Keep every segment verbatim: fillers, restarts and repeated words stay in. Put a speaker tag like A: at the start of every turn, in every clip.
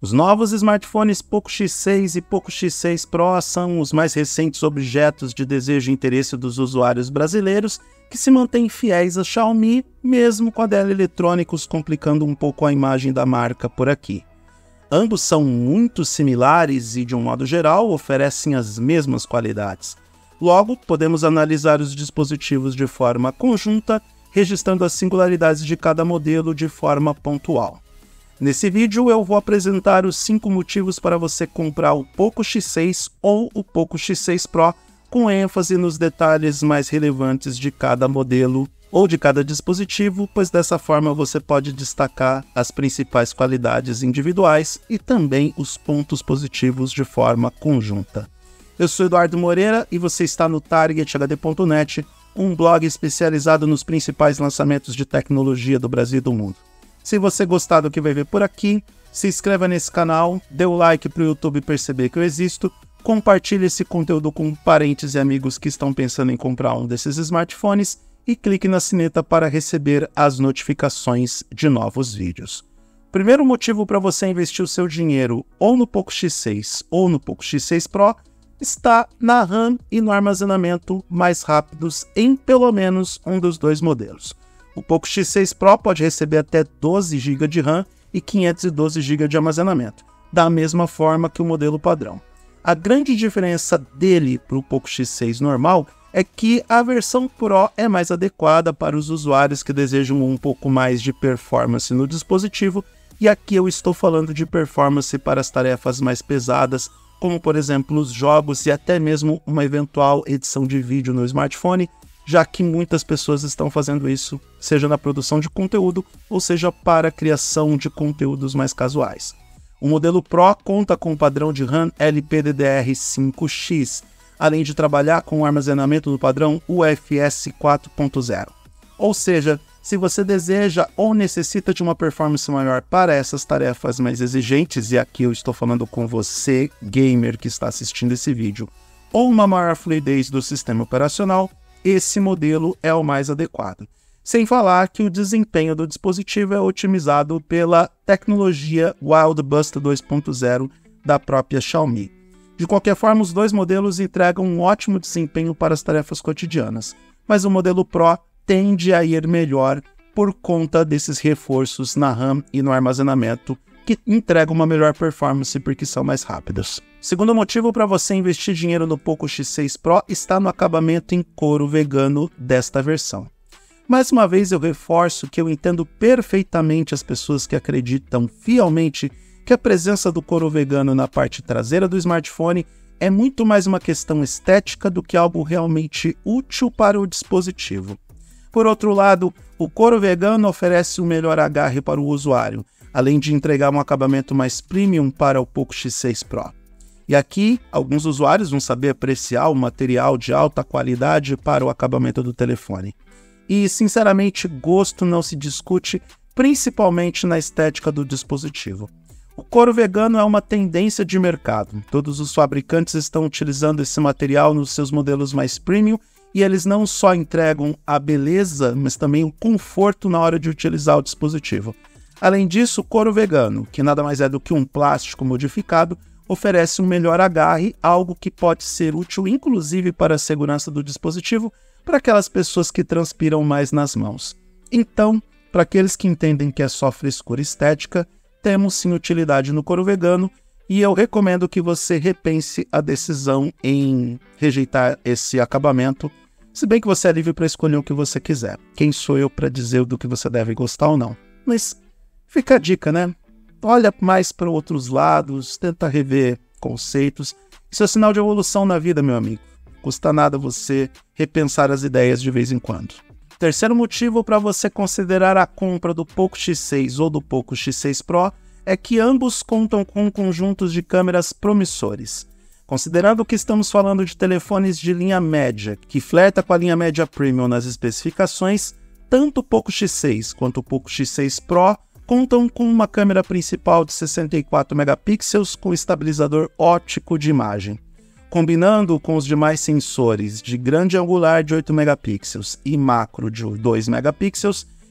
A: Os novos smartphones Poco X seis e Poco X seis Pro são os mais recentes objetos de desejo e interesse dos usuários brasileiros que se mantêm fiéis a Xiaomi, mesmo com a Dell Eletrônicos complicando um pouco a imagem da marca por aqui. Ambos são muito similares e, de um modo geral, oferecem as mesmas qualidades. Logo, podemos analisar os dispositivos de forma conjunta, registrando as singularidades de cada modelo de forma pontual. Nesse vídeo eu vou apresentar os cinco motivos para você comprar o Poco X seis ou o Poco X seis Pro, com ênfase nos detalhes mais relevantes de cada modelo ou de cada dispositivo, pois dessa forma você pode destacar as principais qualidades individuais e também os pontos positivos de forma conjunta. Eu sou Eduardo Moreira e você está no Target H D ponto net, um blog especializado nos principais lançamentos de tecnologia do Brasil e do mundo. Se você gostar do que vai ver por aqui, se inscreva nesse canal, dê o like para o YouTube perceber que eu existo, compartilhe esse conteúdo com parentes e amigos que estão pensando em comprar um desses smartphones e clique na sineta para receber as notificações de novos vídeos. Primeiro motivo para você investir o seu dinheiro ou no Poco X seis ou no Poco X seis Pro está na RAM e no armazenamento mais rápidos em pelo menos um dos dois modelos. O Poco X seis Pro pode receber até doze gigas de RAM e quinhentos e doze gigas de armazenamento, da mesma forma que o modelo padrão. A grande diferença dele para o Poco X seis normal é que a versão Pro é mais adequada para os usuários que desejam um pouco mais de performance no dispositivo, e aqui eu estou falando de performance para as tarefas mais pesadas, como por exemplo os jogos e até mesmo uma eventual edição de vídeo no smartphone, já que muitas pessoas estão fazendo isso, seja na produção de conteúdo ou seja para a criação de conteúdos mais casuais. O modelo Pro conta com o padrão de RAM L P D D R cinco X, além de trabalhar com o armazenamento do padrão U F S quatro ponto zero. Ou seja, se você deseja ou necessita de uma performance maior para essas tarefas mais exigentes, e aqui eu estou falando com você, gamer que está assistindo esse vídeo, ou uma maior fluidez do sistema operacional, esse modelo é o mais adequado. Sem falar que o desempenho do dispositivo é otimizado pela tecnologia Wildboost dois ponto zero da própria Xiaomi. De qualquer forma, os dois modelos entregam um ótimo desempenho para as tarefas cotidianas, mas o modelo Pro tende a ir melhor por conta desses reforços na RAM e no armazenamento, que entregam uma melhor performance porque são mais rápidos. Segundo motivo para você investir dinheiro no Poco X seis Pro está no acabamento em couro vegano desta versão. Mais uma vez eu reforço que eu entendo perfeitamente as pessoas que acreditam fielmente que a presença do couro vegano na parte traseira do smartphone é muito mais uma questão estética do que algo realmente útil para o dispositivo. Por outro lado, o couro vegano oferece um melhor agarre para o usuário, além de entregar um acabamento mais premium para o Poco X seis Pro. E aqui, alguns usuários vão saber apreciar o material de alta qualidade para o acabamento do telefone. E, sinceramente, gosto não se discute, principalmente na estética do dispositivo. O couro vegano é uma tendência de mercado. Todos os fabricantes estão utilizando esse material nos seus modelos mais premium e eles não só entregam a beleza, mas também o conforto na hora de utilizar o dispositivo. Além disso, o couro vegano, que nada mais é do que um plástico modificado, oferece um melhor agarre, algo que pode ser útil inclusive para a segurança do dispositivo para aquelas pessoas que transpiram mais nas mãos. Então, para aqueles que entendem que é só frescura estética, temos sim utilidade no couro vegano e eu recomendo que você repense a decisão em rejeitar esse acabamento, se bem que você é livre para escolher o que você quiser. Quem sou eu para dizer do que você deve gostar ou não? Mas fica a dica, né? Olha mais para outros lados, tenta rever conceitos. Isso é sinal de evolução na vida, meu amigo. Custa nada você repensar as ideias de vez em quando. Terceiro motivo para você considerar a compra do Poco X seis ou do Poco X seis Pro é que ambos contam com conjuntos de câmeras promissores. Considerando que estamos falando de telefones de linha média, que flerta com a linha média Premium nas especificações, tanto o Poco X seis quanto o Poco X seis Pro contam com uma câmera principal de sessenta e quatro megapixels com estabilizador óptico de imagem. Combinando com os demais sensores de grande angular de oito megapixels e macro de dois megapixels,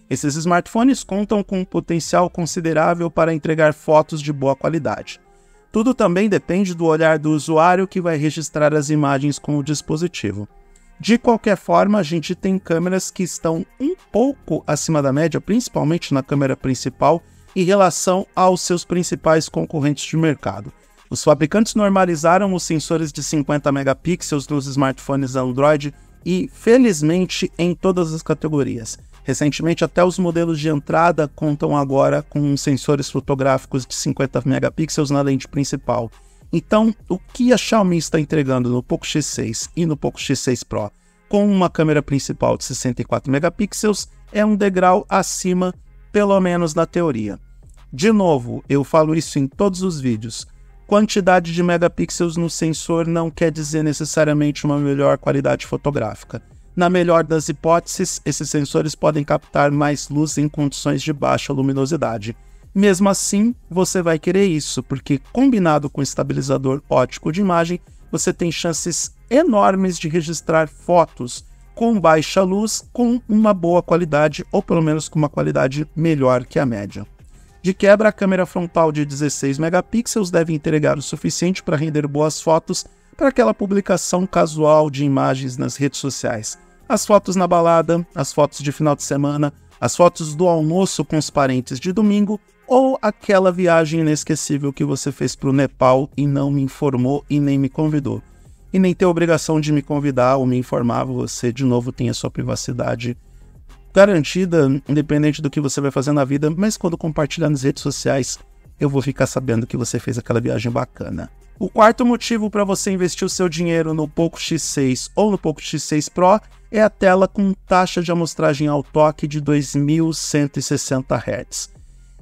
A: Esses smartphones contam com um potencial considerável para entregar fotos de boa qualidade. Tudo também depende do olhar do usuário que vai registrar as imagens com o dispositivo. De qualquer forma, a gente tem câmeras que estão um pouco acima da média, principalmente na câmera principal, em relação aos seus principais concorrentes de mercado. Os fabricantes normalizaram os sensores de cinquenta megapixels nos smartphones Android e, felizmente, em todas as categorias. Recentemente, até os modelos de entrada contam agora com sensores fotográficos de cinquenta megapixels na lente principal. Então, o que a Xiaomi está entregando no Poco X seis e no Poco X seis Pro com uma câmera principal de sessenta e quatro megapixels é um degrau acima, pelo menos na teoria. De novo, eu falo isso em todos os vídeos. Quantidade de megapixels no sensor não quer dizer necessariamente uma melhor qualidade fotográfica. Na melhor das hipóteses, esses sensores podem captar mais luz em condições de baixa luminosidade. Mesmo assim, você vai querer isso, porque combinado com o estabilizador óptico de imagem, você tem chances enormes de registrar fotos com baixa luz com uma boa qualidade, ou pelo menos com uma qualidade melhor que a média. De quebra, a câmera frontal de dezesseis megapixels deve entregar o suficiente para render boas fotos para aquela publicação casual de imagens nas redes sociais. As fotos na balada, as fotos de final de semana, as fotos do almoço com os parentes de domingo ou aquela viagem inesquecível que você fez para o Nepal e não me informou e nem me convidou. E nem tem obrigação de me convidar ou me informar, você de novo tem a sua privacidade garantida, independente do que você vai fazer na vida, mas quando compartilhar nas redes sociais, eu vou ficar sabendo que você fez aquela viagem bacana. O quarto motivo para você investir o seu dinheiro no Poco X seis ou no Poco X seis Pro é a tela com taxa de amostragem ao toque de dois mil cento e sessenta hertz.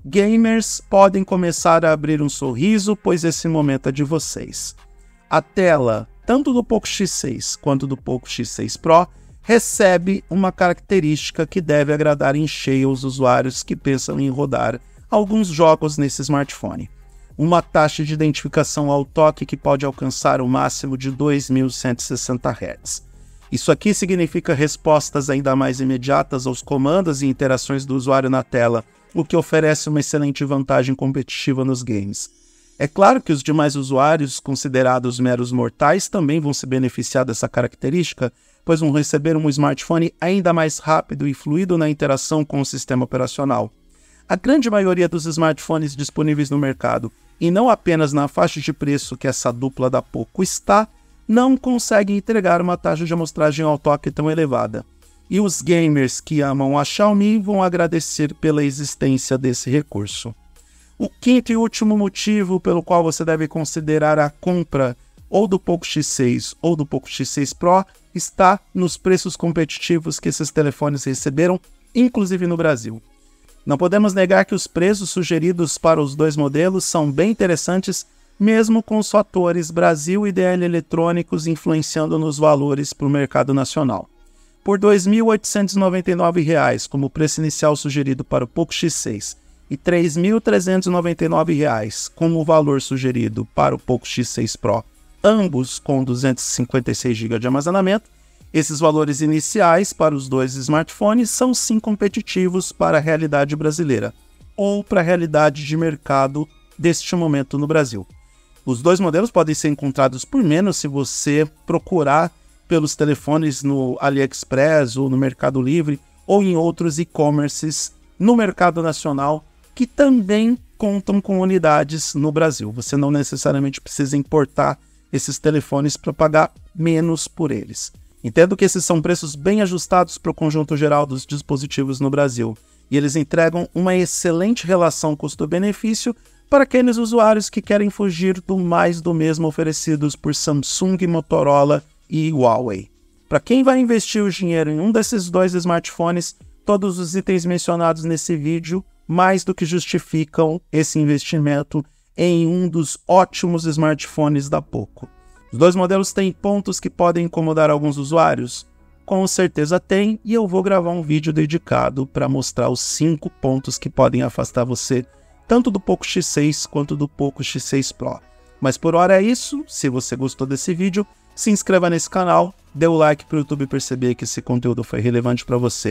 A: Gamers podem começar a abrir um sorriso, pois esse momento é de vocês. A tela, tanto do Poco X seis quanto do Poco X seis Pro, recebe uma característica que deve agradar em cheio os usuários que pensam em rodar alguns jogos nesse smartphone. Uma taxa de identificação ao toque que pode alcançar o máximo de dois mil cento e sessenta hertz. Isso aqui significa respostas ainda mais imediatas aos comandos e interações do usuário na tela, o que oferece uma excelente vantagem competitiva nos games. É claro que os demais usuários, considerados meros mortais, também vão se beneficiar dessa característica, pois vão receber um smartphone ainda mais rápido e fluido na interação com o sistema operacional. A grande maioria dos smartphones disponíveis no mercado, e não apenas na faixa de preço que essa dupla da Poco está, não conseguem entregar uma taxa de amostragem ao toque tão elevada. E os gamers que amam a Xiaomi vão agradecer pela existência desse recurso. O quinto e último motivo pelo qual você deve considerar a compra ou do Poco X seis ou do Poco X seis Pro está nos preços competitivos que esses telefones receberam, inclusive no Brasil. Não podemos negar que os preços sugeridos para os dois modelos são bem interessantes, mesmo com os fatores Brasil e D L eletrônicos influenciando nos valores para o mercado nacional. Por dois mil oitocentos e noventa e nove reais, como o preço inicial sugerido para o Poco X seis, e três mil trezentos e noventa e nove reais, como o valor sugerido para o Poco X seis Pro, ambos com duzentos e cinquenta e seis gigabytes de armazenamento, esses valores iniciais para os dois smartphones são sim competitivos para a realidade brasileira, ou para a realidade de mercado deste momento no Brasil. Os dois modelos podem ser encontrados por menos se você procurar pelos telefones no AliExpress ou no Mercado Livre ou em outros e-commerces no mercado nacional que também contam com unidades no Brasil. Você não necessariamente precisa importar esses telefones para pagar menos por eles. Entendo que esses são preços bem ajustados para o conjunto geral dos dispositivos no Brasil, e eles entregam uma excelente relação custo-benefício para aqueles usuários que querem fugir do mais do mesmo oferecidos por Samsung, Motorola e Huawei. Para quem vai investir o dinheiro em um desses dois smartphones, todos os itens mencionados nesse vídeo mais do que justificam esse investimento em um dos ótimos smartphones da Poco. Os dois modelos têm pontos que podem incomodar alguns usuários? Com certeza tem, e eu vou gravar um vídeo dedicado para mostrar os cinco pontos que podem afastar você tanto do Poco X seis quanto do Poco X seis Pro. Mas por hora é isso. Se você gostou desse vídeo, se inscreva nesse canal, dê o like para o YouTube perceber que esse conteúdo foi relevante para você.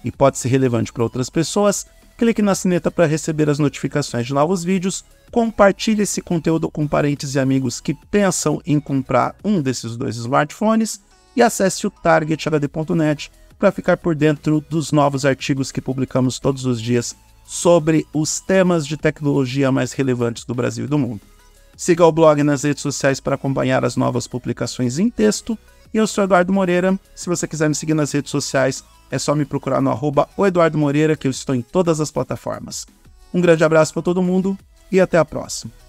A: e pode ser relevante para outras pessoas, clique na sineta para receber as notificações de novos vídeos, compartilhe esse conteúdo com parentes e amigos que pensam em comprar um desses dois smartphones e acesse o target h d ponto net para ficar por dentro dos novos artigos que publicamos todos os dias sobre os temas de tecnologia mais relevantes do Brasil e do mundo. Siga o blog nas redes sociais para acompanhar as novas publicações em texto. E eu sou Eduardo Moreira. Se você quiser me seguir nas redes sociais, é só me procurar no arroba o Eduardo Moreira, que eu estou em todas as plataformas. Um grande abraço para todo mundo e até a próxima.